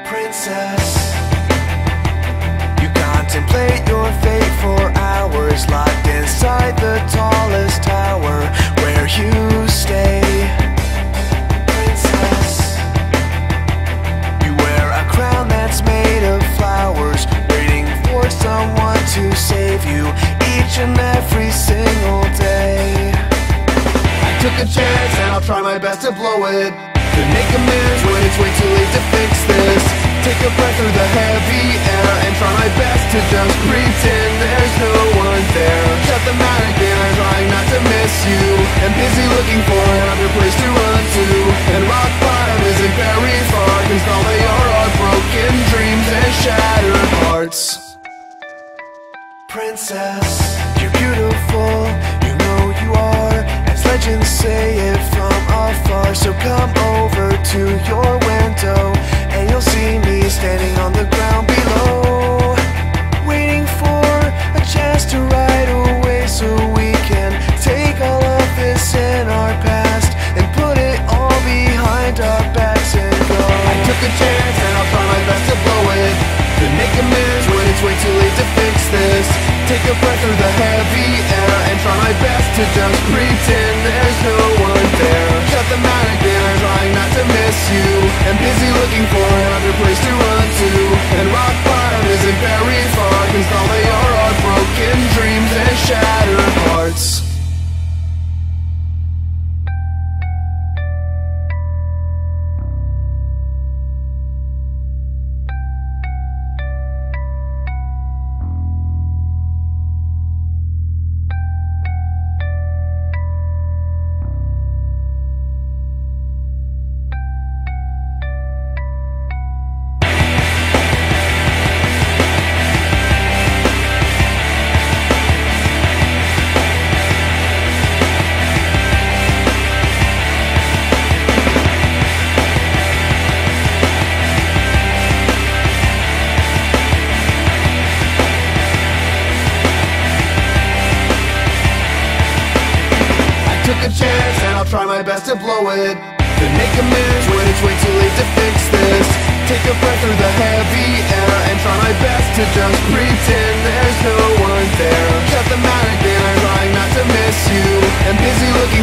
Princess, you contemplate your fate for hours, locked inside the tallest tower where you stay. Princess, you wear a crown that's made of flowers, waiting for someone to save you each and every single day. I took a chance and I'll try my best to blow it, to make amends when it's way too late to fix this. Take a breath through the heavy air and try my best to just pretend there's no one there. Shut the mannequin, I'm trying not to miss you, and busy looking for another place to run to. And rock bottom isn't very far, cause all they are broken dreams and shattered hearts. Princess, you're beautiful, you know you are, as legends say it from afar. So come over to your window and you'll see me standing on the ground below, waiting for a chance to ride away, so we can take all of this in our past and put it all behind our backs and go. I took a chance and I'll try my best to blow it, to make amends when it's way too late to fix this. Take a breath through the heavy air and try my best to just pretend there's no one there. Shut the mannequin, I'm trying not to miss you, and busy looking for another place to run to. And rock bottom isn't very far, cause all they are broken dreams and shattered hearts. Took a chance and I'll try my best to blow it, to make amends when it's way too late to fix this. Take a breath through the heavy air and try my best to just pretend there's no one there. Shut the mannequin, I'm trying not to miss you, and busy looking